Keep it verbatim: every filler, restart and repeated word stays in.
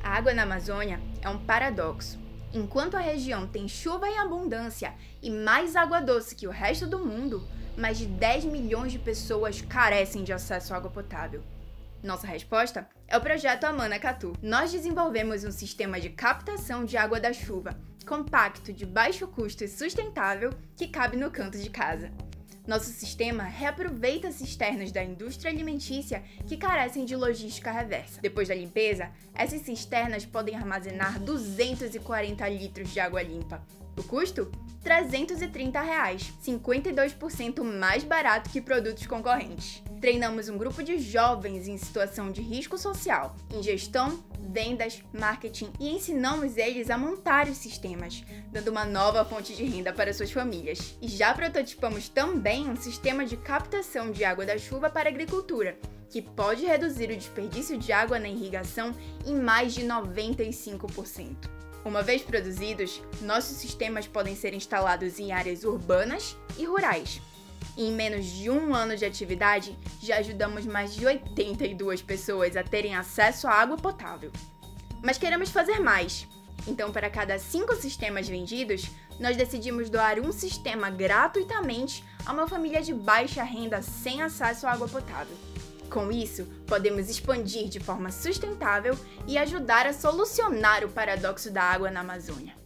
A água na Amazônia é um paradoxo. Enquanto a região tem chuva em abundância e mais água doce que o resto do mundo, mais de dez milhões de pessoas carecem de acesso à água potável. Nossa resposta é o projeto Amanacatu. Nós desenvolvemos um sistema de captação de água da chuva, compacto, de baixo custo e sustentável, que cabe no canto de casa. Nosso sistema reaproveita cisternas da indústria alimentícia que carecem de logística reversa. Depois da limpeza, essas cisternas podem armazenar duzentos e quarenta litros de água limpa. O custo? trezentos e trinta reais, cinquenta e dois por cento mais barato que produtos concorrentes. Treinamos um grupo de jovens em situação de risco social, em gestão, vendas, marketing e ensinamos eles a montar os sistemas, dando uma nova fonte de renda para suas famílias. E já prototipamos também um sistema de captação de água da chuva para a agricultura, que pode reduzir o desperdício de água na irrigação em mais de noventa e cinco por cento. Uma vez produzidos, nossos sistemas podem ser instalados em áreas urbanas e rurais. E em menos de um ano de atividade, já ajudamos mais de oitenta e duas pessoas a terem acesso à água potável. Mas queremos fazer mais. Então, para cada cinco sistemas vendidos, nós decidimos doar um sistema gratuitamente a uma família de baixa renda sem acesso à água potável. Com isso, podemos expandir de forma sustentável e ajudar a solucionar o paradoxo da água na Amazônia.